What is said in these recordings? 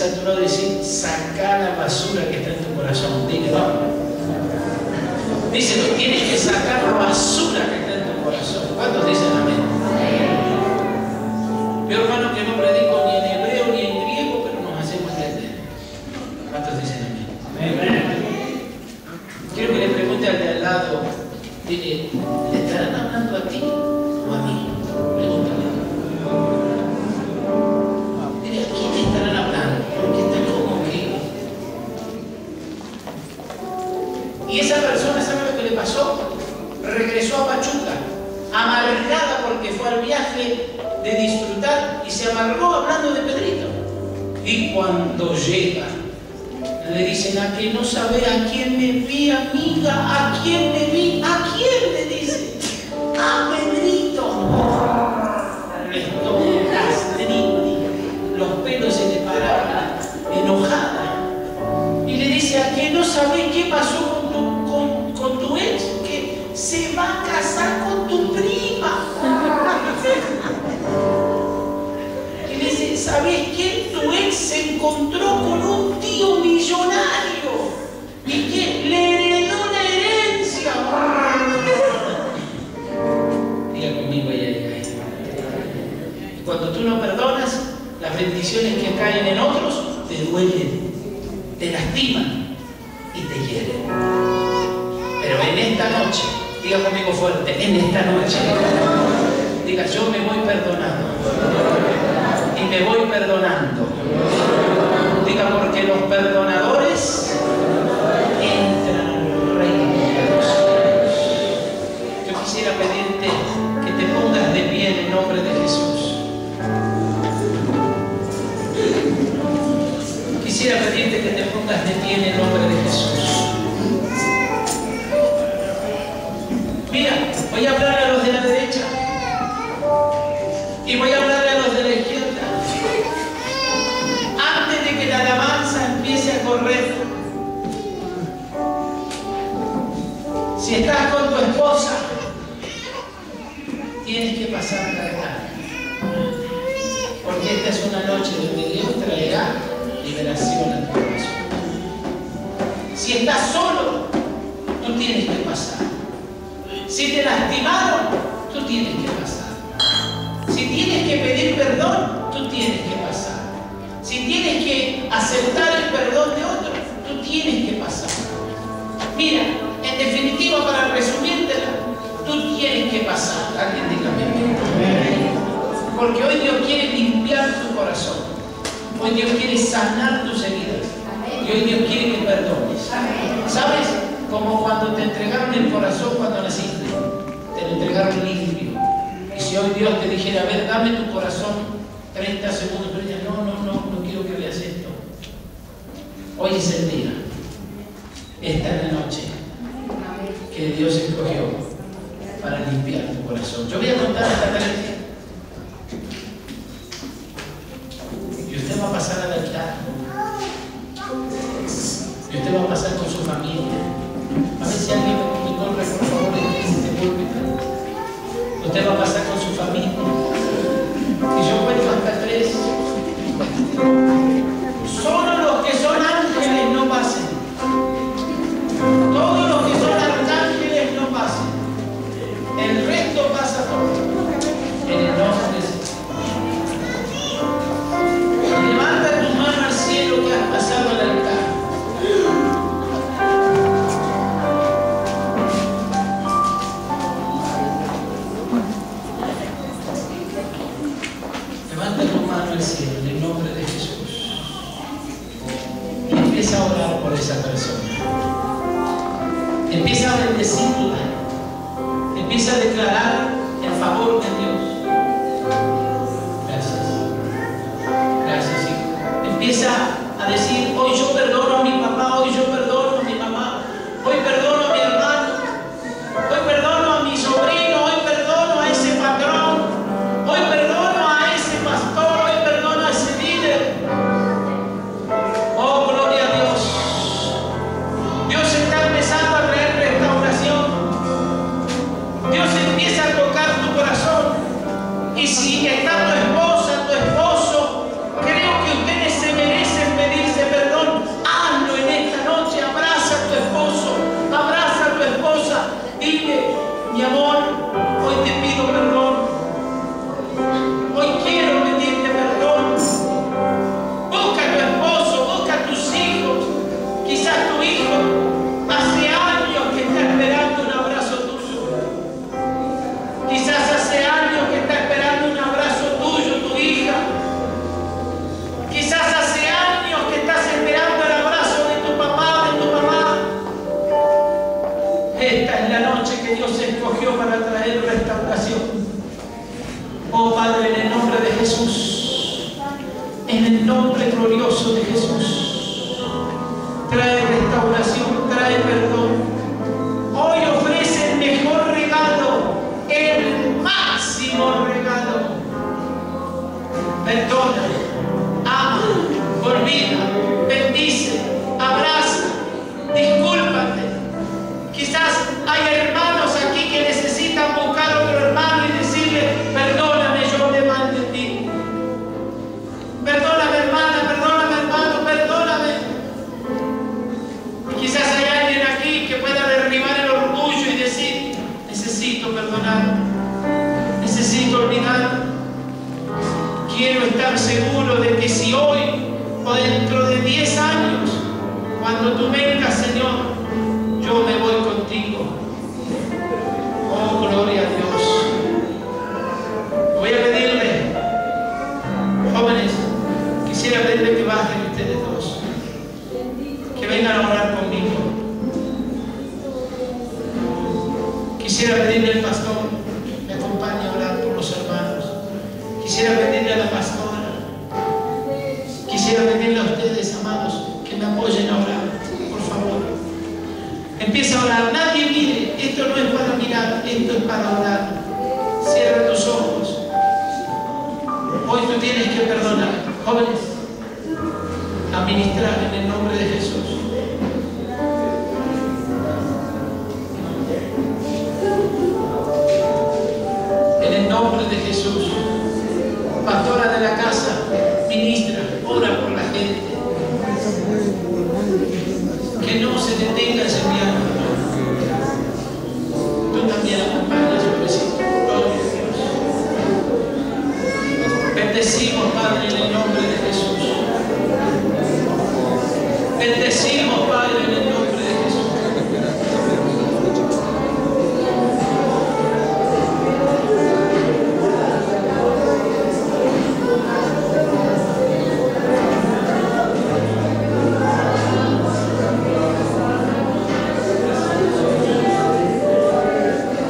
a tu lado y decir, saca la basura que está en tu corazón. Dile, vamos. Dice, tú tienes que sacar la basura que está en tu corazón. ¿Cuántos dicen amén? Mi hermano, que no predico ni en hebreo ni en griego, pero nos hacemos entender. ¿Cuántos dicen amén? Quiero que le pregunte al de al lado, dile, ¿le estarán hablando a ti o a mí? Pregúntale. Dile, ¿a quién le estarán hablando? Porque está como que... Y esa persona, ¿sabe lo que le pasó? Regresó a Pachuca, amargada porque fue al viaje de disfrutar y se amargó hablando de Pedrito. Y cuando llega, le dicen, ¿a que no sabe a quién me vi, amiga? ¿A quién me vi? ¿A quién? Le dice. ¡A Pedrito! Restó castriti, los pelos se le paraban, enojada. Y le dice, ¿a que no sabe qué pasó con tu ex? Que se va a casar con tu prima. Y le dice, ¿sabes qué? Tu ex se encontró con un tío millonario y que le heredó una herencia. Diga conmigo, ay. Y cuando tú no perdonas, las bendiciones que caen en otros te duelen, te lastiman y te hieren. Pero en esta noche, diga conmigo fuerte, en esta noche, diga, yo me voy perdonando y me voy perdonando. Diga, porque los perdonadores entran al reino de los cielos. Yo quisiera pedirte que te pongas de pie en el nombre de Jesús. Quisiera pedirte que te pongas de pie en el nombre de Jesús. Mira, voy a hablar a los de la derecha y voy a hablar a los de la izquierda. Antes de que la alabanza empiece a correr, si estás con tu esposa, tienes que pasar la altar, porque esta es una noche donde Dios traerá liberación a tu corazón. Si estás solo, tú tienes que pasar. Si te lastimaron, tú tienes que pasar. Si tienes que pedir perdón, tú tienes que pasar. Si tienes que aceptar el perdón de otro, tú tienes que pasar. Mira, en definitiva, para resumírtela, tú tienes que pasar. Alguien dígame. Porque hoy Dios quiere limpiar tu corazón. Hoy Dios quiere sanar tus heridas. Y hoy Dios quiere que perdones. ¿Sabes? Como cuando te entregaron el corazón cuando naciste. Te lo entregaron limpio. Y si hoy Dios te dijera, a ver, dame tu corazón 30 segundos, tú dirías, no quiero que veas esto. Hoy es el día. Esta es la noche que Dios escogió para limpiar tu corazón. Yo voy a contar esta tarde. Y usted va a pasar al altar. Y usted va a pasar con su familia. A ver si alguien me corre, por favor, en este púlpito. Usted va a pasar con su familia. Y yo cuento hasta 3. Solo los que son ángeles no pasen. Todos los que son arcángeles no pasen. El resto pasa todo. En el nombre de Jesús. Levanta tu mano al cielo que has pasado al altar. Levanta tu mano al cielo en el nombre de Jesús. Y empieza a orar por esa persona. Empieza a bendecirla. Empieza a declarar el favor de Dios. Gracias. Gracias, hijo. Empieza a decir, hoy yo perdono a mi papá, hoy yo perdono a mi mamá, hoy perdono a mi hermano, hoy perdono a mi sobrino, hoy perdono a ese patrón, hoy perdono a ese pastor, hoy perdono a ese líder. Oh, gloria a Dios. Dios está empezando a traer restauración. Dios empieza a tocar tu corazón. Oh Padre, en el nombre de Jesús, en el nombre glorioso de Jesús, trae restauración, trae perdón. Hoy ofrece el mejor regalo, el máximo regalo. Perdona, ama, olvida, bendice, abraza, discúlpate. Quizás hay hermanos aquí que necesitan buscar a otro hermano y decirle: perdóname, yo hablé mal de ti. Perdóname, hermana, perdóname, hermano, perdóname. Y quizás hay alguien aquí que pueda derribar el orgullo y decir: necesito perdonar, necesito olvidar. Quiero estar seguro de que si hoy o dentro de 10 años, cuando tú vengas, Señor, yo me voy contigo. Oh, gloria a Dios. Voy a pedirle, jóvenes, quisiera pedirle que bajen ustedes dos, que vengan a orar conmigo. Quisiera pedirle al pastor, me acompañe a orar por los hermanos. Quisiera pedirle a la pastora, quisiera pedirle a ustedes, amados, que me apoyen a orar, por favor. Empieza a orar, nadie mire, esto no es para mirar, esto es para orar. Cierra tus ojos. Hoy tú tienes que perdonar, jóvenes, administrar en el nombre de Jesús. En el nombre de Jesús. Pastora de la casa, ministra, ora por la gente. Que no se detenga ese piano. Tú también acompañas, pobrecito. Gloria a Dios. Bendecimos, Padre, en el nombre de Jesús. Bendecimos, Padre, en el nombre de Jesús.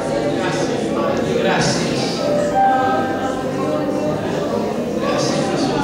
Gracias,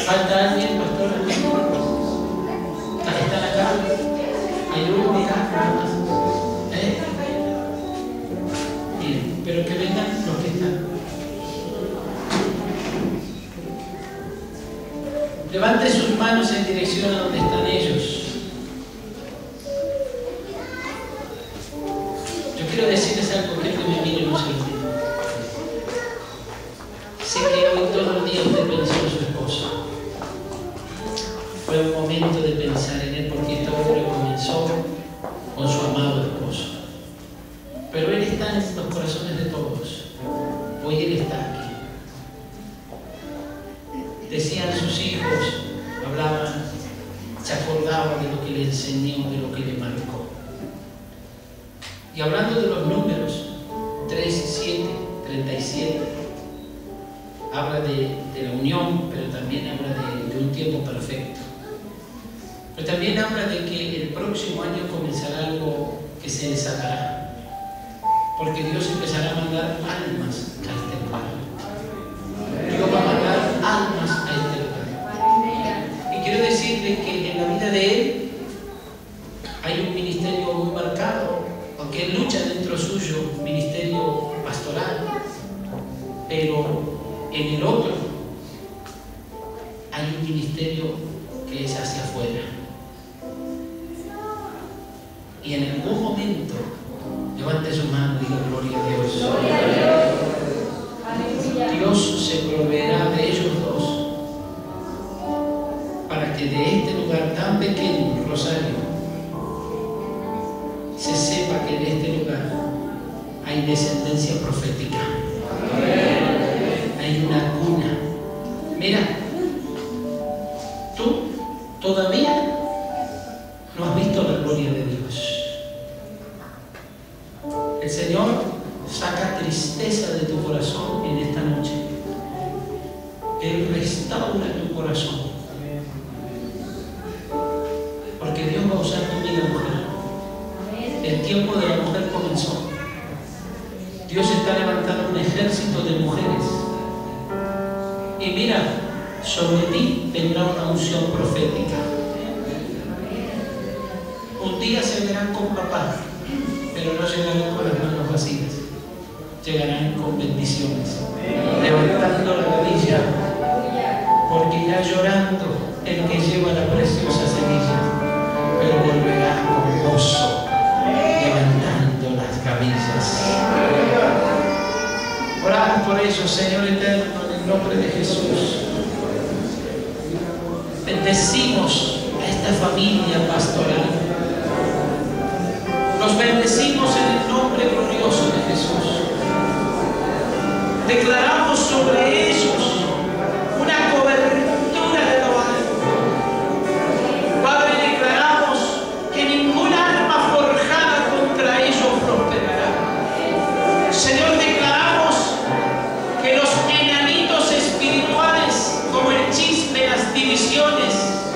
¿Falta alguien, pastor? ¿Están acá? ¿Hay uno acá? Bien, pero que vengan los que están. Levante sus manos en dirección a donde están ellos. Yo quiero decirles algo que me mire un segundo. Sé que hoy todo el día usted pensó en su esposo. Fue un momento de pensar en él porque esta obra comenzó con su amado esposo. Pero él está en los corazones de todos. Hoy él está aquí. Decían sus hijos, hablaban, se acordaban de lo que le enseñó, de lo que le marcó. Y hablando de los números, 3, 7, 37, habla de la unión, pero también habla de un tiempo perfecto. Pero también habla de que el próximo año comenzará algo que se desatará, porque Dios empezará a mandar almas a este lugar. Dios va a mandar almas a este lugar. Y quiero decirle que en la vida de él hay un ministerio muy marcado, aunque él lucha dentro suyo, un ministerio pastoral, pero en el otro hay un ministerio que es hacia afuera. Y en algún momento, levante su mano y diga gloria a Dios. Dios se proveerá de ellos dos para que de este lugar tan pequeño, Rosario, se sepa que en este lugar hay descendencia profética. Hay una cuna. Mira, tú todavía no has visto la gloria de Dios. El Señor saca tristeza de tu corazón en esta noche. Él restaura tu corazón. Porque Dios va a usar tu vida, mujer. El tiempo de la mujer comenzó. Dios está levantando un ejército de mujeres. Y mira, sobre ti vendrá una unción profética. Un día se verán con papá, pero no llegarán con las manos vacías. Llegarán con bendiciones, levantando la rodilla, porque irá llorando el que lleva la preciosa semilla, pero volverá con gozo, levantando las cabezas. Oramos por ellos, Señor eterno, en el nombre de Jesús. Bendecimos a esta familia pastoral. Los bendecimos en el nombre glorioso de Jesús. Declaramos sobre ellos una cobertura de lo alto. Padre, declaramos que ninguna arma forjada contra ellos prosperará. Señor, declaramos que los enanitos espirituales, como el chisme, las divisiones,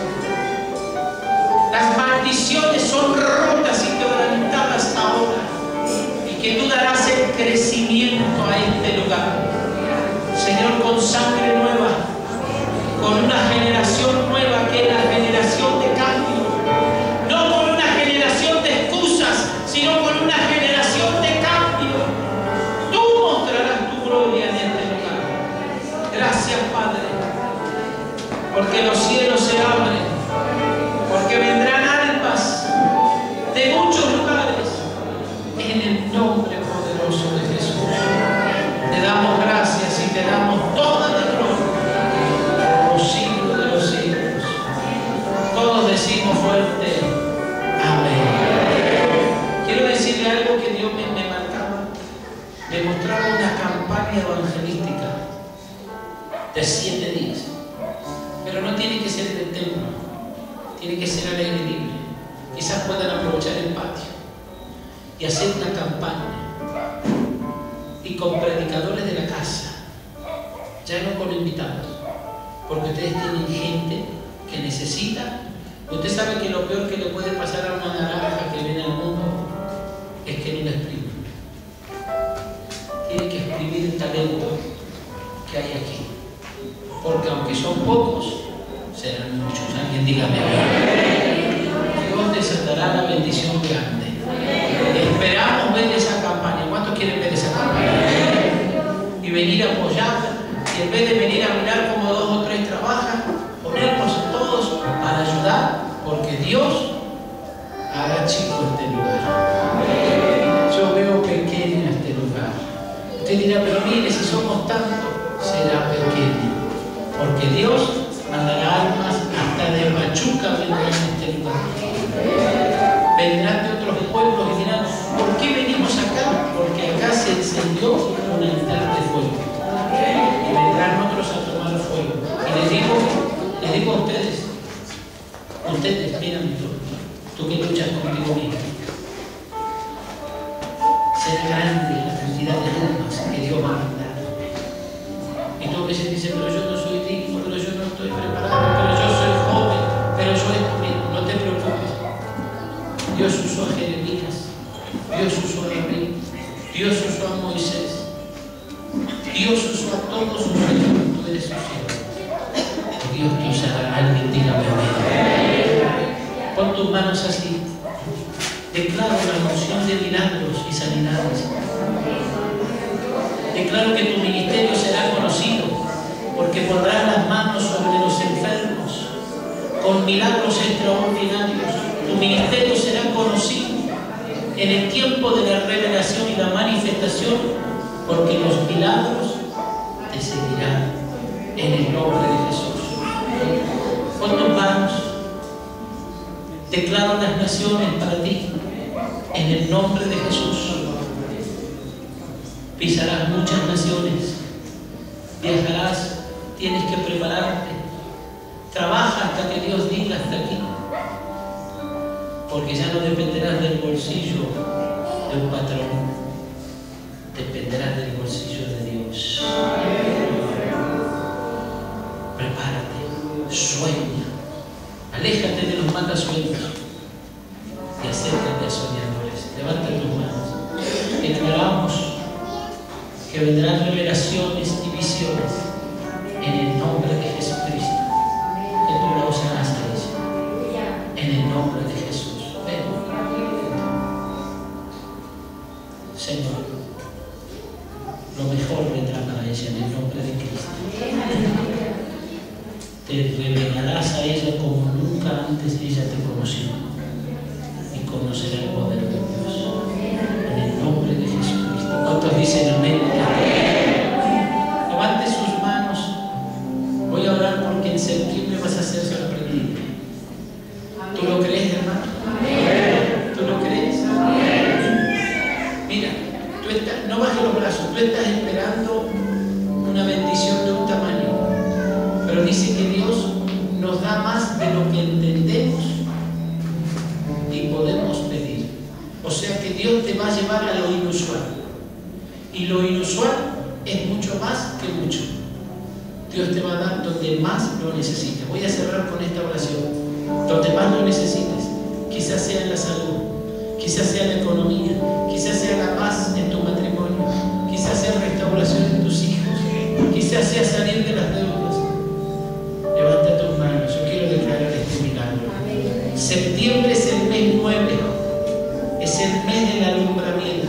las maldiciones son rotas y quebrantadas ahora, y que tú darás el crecimiento a este lugar, Señor, con sangre nueva, con una generación nueva que es la generación de cambio, no con una generación de excusas, sino con una generación de cambio. Tú mostrarás tu gloria en este lugar. Gracias, Padre, porque los cielos se abren, porque vendrán almas de muchos lugares, en el nombre poderoso de Jesús. Te damos gracias y te damos toda la gloria por los siglos de los siglos. Todos decimos fuerte, amén. Quiero decirle algo que Dios me marcaba. Me mostraba una campaña evangelística de 7 días, pero no tiene que ser en el templo, tiene que ser al aire libre. Quizás puedan aprovechar el patio y hacer una campaña, y con predicadores de la casa, ya no con invitados, porque ustedes tienen gente que necesita. Usted sabe que lo peor que le puede pasar a una naranja que viene al mundo es que no la exprime. Tiene que exprimir el talento que hay aquí, porque aunque son pocos, venir a apoyar, y en vez de venir a mirar como 2 o 3 trabajan, ponernos todos para ayudar, porque Dios hará chico este lugar. Yo veo pequeño este lugar. Usted dirá, pero mire, si somos tantos, será pequeño, porque Dios mandará almas hasta de Pachuca vendrán en este lugar. Vendrán de otros pueblos y dirán, ¿por qué venimos acá? Porque acá se encendió un altar de fuego. Y vendrán otros a tomar fuego. Y les digo a ustedes, mírame tú que luchas contigo mismo. Será grande la cantidad de almas que Dios va a mandar. Y tú a veces dices, pero yo no soy digno, pero yo no estoy preparado, pero yo soy joven, pero yo no te preocupes. Dios usó a Jeremías, Dios usó a David, Dios usó a Moisés, Dios usó a todos sus hijos, tú eres su siervo. Dios te usará. Alguien diga amén. Pon tus manos así. Declaro la unción de milagros y sanidades. Declaro que tu ministerio será conocido, porque pondrás las manos sobre los enfermos con milagros extraordinarios. Tu ministerio será conocido en el tiempo de la revelación y la manifestación, porque los milagros te seguirán en el nombre de Jesús. Pon tus manos. Declaro las naciones para ti en el nombre de Jesús. Pisarás muchas naciones, viajarás, tienes que prepararte. Trabaja hasta que Dios diga hasta aquí, porque ya no dependerás del bolsillo de un patrón, dependerás del bolsillo de Dios. Prepárate, sueña, aléjate de los matasueños y acércate a soñadores. Levanta tus manos. Declaramos que vendrán revelaciones y visiones en el nombre de Jesucristo, que tú la usarás a ella, en el nombre de Jesús. Ven. Señor, lo mejor vendrá para ella en el nombre de Cristo. Te revelarás a ella como nunca antes ella te conoció, y conocerá el poder de Dios en el nombre de Jesucristo. ¿Cuántos dicen amén? Levante sus manos. Voy a orar porque en septiembre vas a ser sorprendido. ¿Tú lo crees, hermano? ¿Tú lo crees? Mira, no bajes los brazos. Tú estás esperando una bendición de un tamaño, pero dice que Dios nos da más de lo que entendemos y podemos pedir. O sea que Dios te va a llevar a lo inusual, y lo inusual es mucho más que mucho. Dios te va a dar donde más lo necesites. Voy a cerrar con esta oración. Donde más lo necesites, quizás sea en la salud, quizás sea en la economía, quizás sea la paz en tu matrimonio, quizás sea restauración en tus hijos, quizás sea salir de las deudas. Levanta tus manos. Yo quiero declarar este milagro. Septiembre es el mes 9, es el mes del alumbramiento.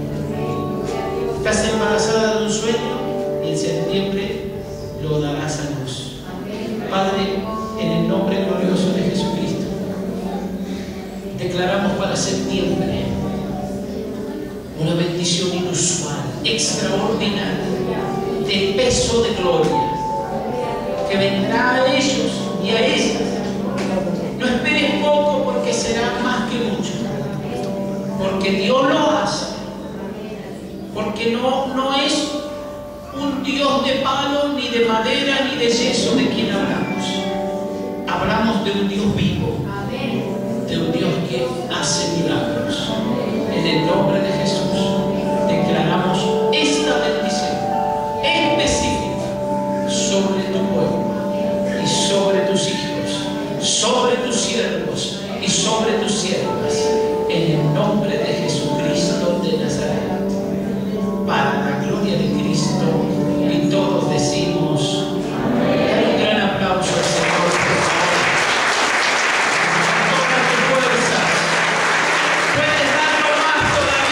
Estás embarazada de un sueño y en septiembre lo darás a luz. Padre, en el nombre glorioso de Jesucristo, declaramos para septiembre una bendición inusual, extraordinaria, de peso de gloria, que vendrá a ellos y a ellas. No esperes poco, porque será más que mucho, porque Dios lo hace, porque no es un Dios de palo, ni de madera, ni de yeso de quien hablamos. Hablamos de un Dios vivo, de un Dios que hace milagros. En el nombre de Jesús declaramos esta bendición específica sobre tu pueblo y sobre tus hijos, sobre tus siervos y sobre tus siervas, en el nombre de Jesucristo de Nazaret, para la gloria de Cristo. Y todos decimos, dale un gran aplauso al Señor. Todas tus fuerzas, puedes darlo más todavía.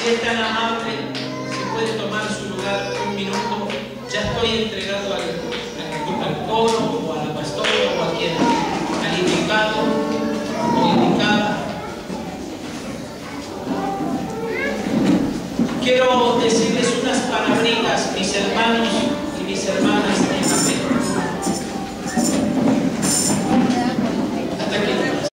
Si es tan amable, se puede tomar su lugar un minuto. Ya estoy entregando al coro o a la pastora o a quien, al indicado o indicada. Quiero decirles unas palabritas, mis hermanos y mis hermanas, en la fe.